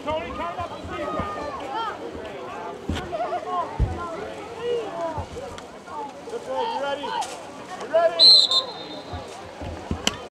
Tony, count up the defense. Good ball, you ready? You ready?